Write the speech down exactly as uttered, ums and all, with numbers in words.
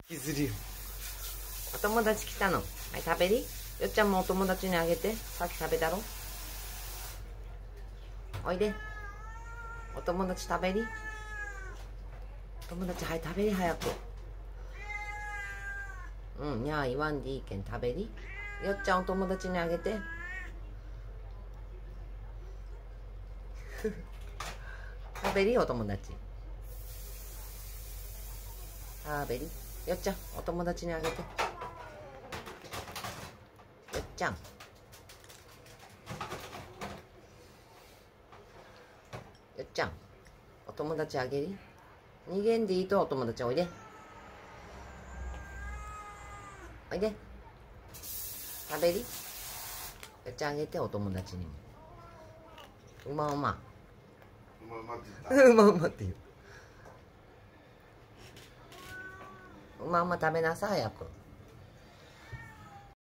引きずりよ。お友達来たの。はい、食べり。よっちゃんもお友達にあげて。さっき食べたろ。おいで。お友達食べり。お友達、はい、食べり早く。うん、にゃー言わんでいいけん食べり。よっちゃんお友達にあげて。食べりお友達。食べり。よっちゃんお友達にあげて。よっちゃん。よっちゃんお友達あげり。逃げんでいいとお友達おいで。おいで。食べり。よっちゃんあげてお友達にも。うまうま。 うまうまって言った。 うまうまって言う。うまうま食べなさい早く。